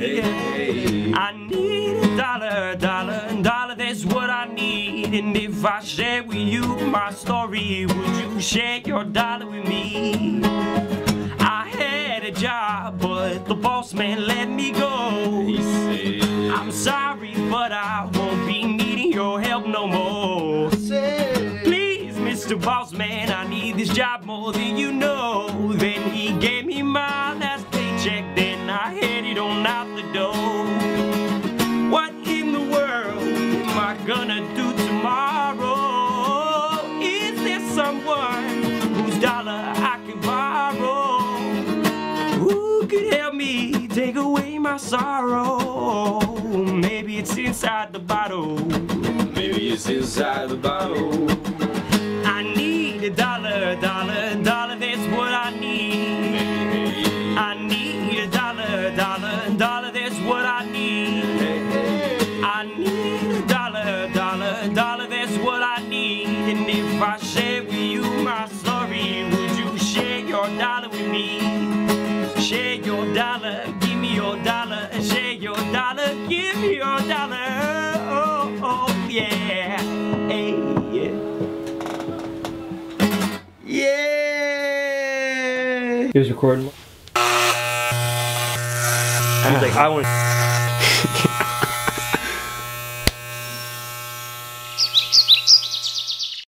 I need a dollar, dollar, that's what I need. And if I share with you my story, would you share your dollar with me? I had a job, but the boss man let me go. He said, I'm sorry, but I won't be needing your help no more. Please, Mr. Boss Man, I need this job more than you know. Then he gave me my last paycheck, then I headed on out the door. What in the world am I gonna do tomorrow? Is there someone whose dollar I can borrow? Who could help me take away my sorrow? Maybe it's inside the bottle. maybe it's inside the bottle. I need a dollar, dollar, that's what I need. I need a dollar, dollar, that's what I need. I need a dollar, dollar, that's what I need. And if I share with you my story, would you share your dollar with me? Share your dollar, give me your dollar. Share your dollar, give me your dollar. Oh, oh yeah. Hey, yeah. Yeah. He was recording. He's like, I want